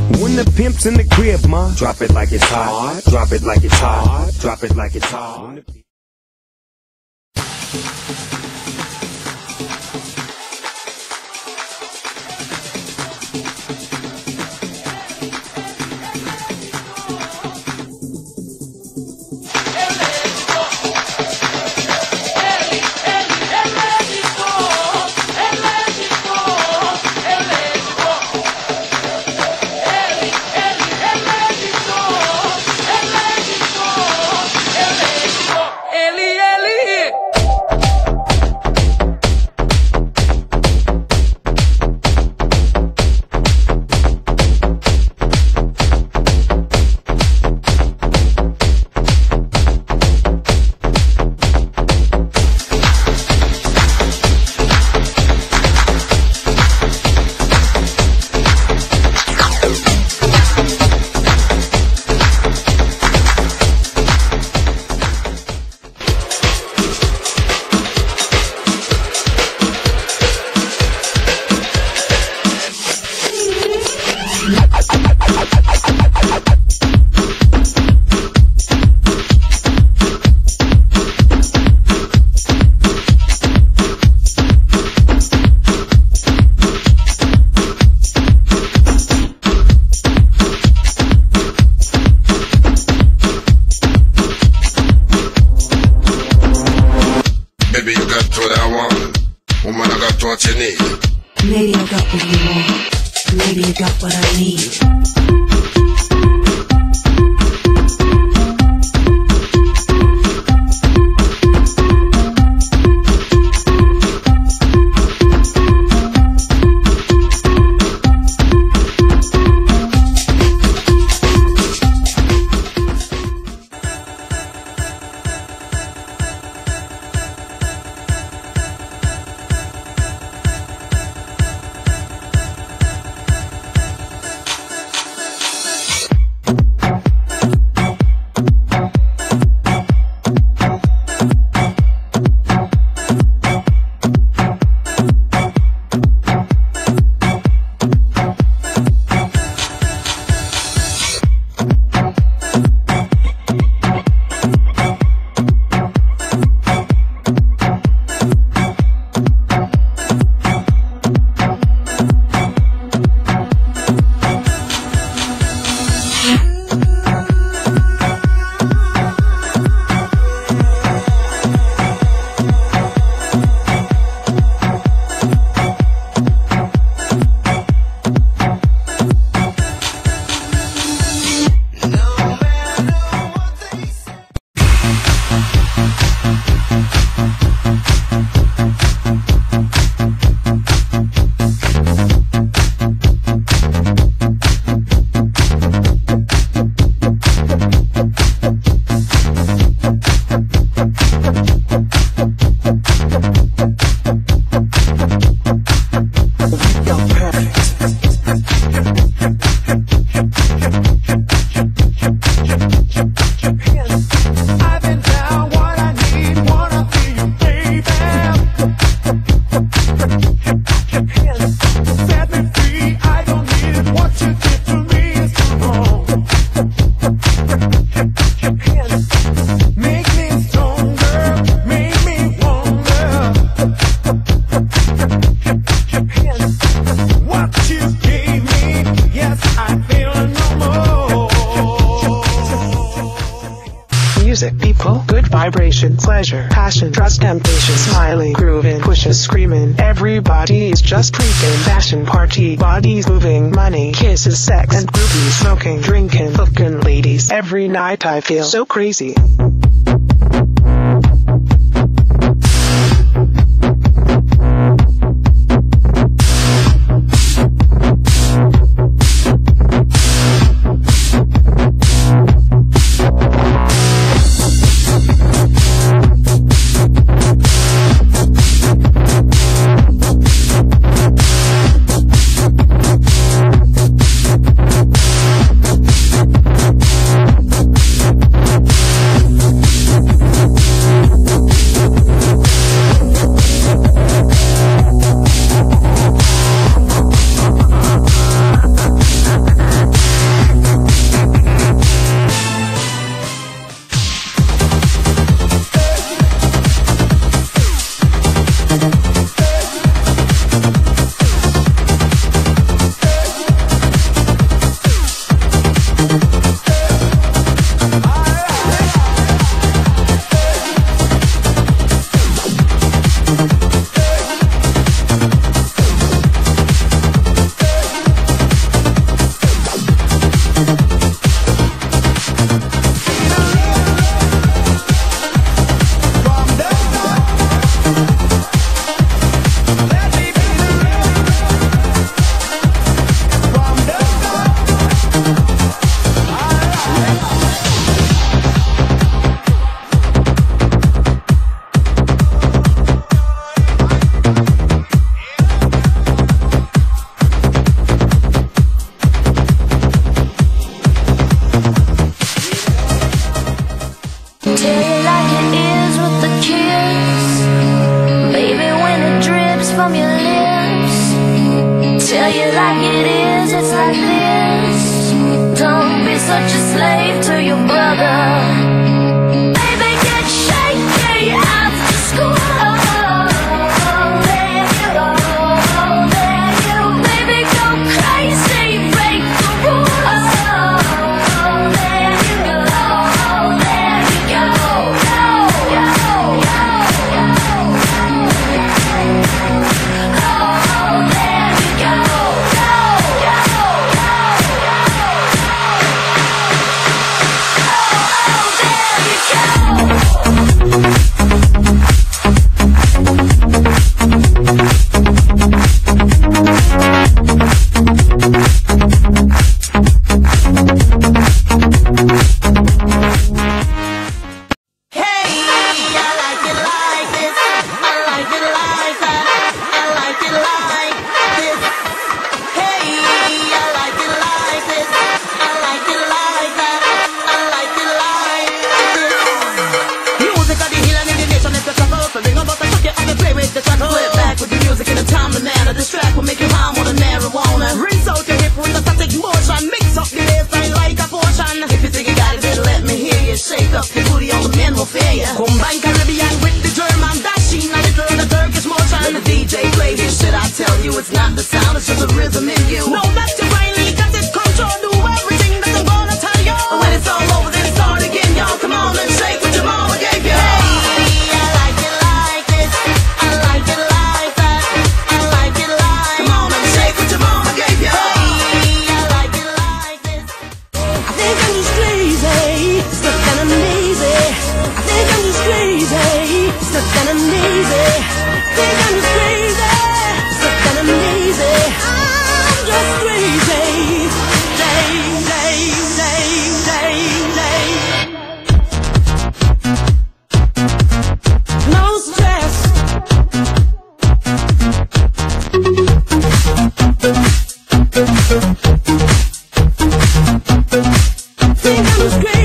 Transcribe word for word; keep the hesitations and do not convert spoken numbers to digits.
When the pimp's in the crib, ma, drop it like it's hot. Drop it like it's hot. Drop it like it's hot. What you need? Maybe I got what you want. Maybe I got what I need. Music, people, good vibration, pleasure, passion, trust, temptation, smiling, grooving, pushing, screaming, everybody is just freaking, fashion, party, bodies moving, money, kisses, sex, and groupies, smoking, drinking, fucking ladies, every night I feel so crazy. such a slave to your brother. Baby, get shaky after school. Oh, there you go, there you. Baby, go crazy, break the rules. Oh, there you go, there you go. Go, go, go, oh, there you go. Distract will make you high on the marijuana. Rinse out your hip with a static motion. Mix up the baseline like a potion. If you think you got it, then let me hear you. Shake up your booty, all the men will fear you. Combine Caribbean with the German dashing, a little of the Turkish motion. When the D J play his shit, I tell you it's not the sound, it's just the rhythm in you. No, that's your brain, got it control. Do everything that I'm gonna tell you. And when it's all over, then it's start again, y'all. Come on and shake what your mama gave you. Think I'm just crazy.